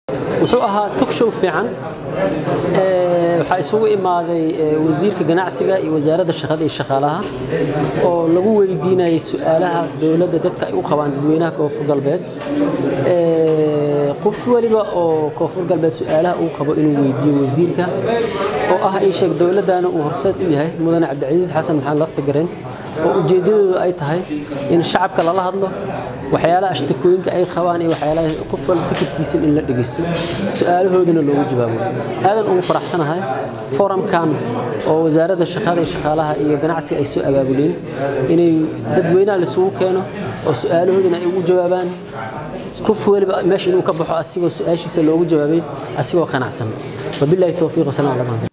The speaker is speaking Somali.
wuxuu ahaa talk show fiican waxa isugu imaaday wasiirka ganacsiga iyo wasaaradda shaqada iyo shaqaalaha oo lagu weydiinayay su'aalaha dawladda dadka ay u qabaan dadweynaha Koonfur Galbeed qof waliba oo Koonfur Galbeed su'aalaha uu qabo inuu weydiiyo wasiirka oo ah ay sheeg dawladana uu horseed u yahay mudane Cabdicasiis Xasan Maxamed Laftagareen oo ujeedadoodu ay tahay in shacabka lala hadlo waxyaalaha ashtakooyinka ay qabaan iyo waxyaalaha qof walba fikirkiisa in la dhageysto su'aalahoodana loogu jawaabo aadan ugu faraxsanahay forum-kan oo wasaaradda shaqada iyo shaqaalaha iyo ganacsiga ay soo abaabuleen inay dadweynaha la soo keeno oo su'aalahoodana ay ugu jawaabaan qof waliba meesha inuu ka baxo asigoo su'aashiisa loogu jawaabay asigoo qanacsan wabillahi tawfiiq wa salaamu alaykum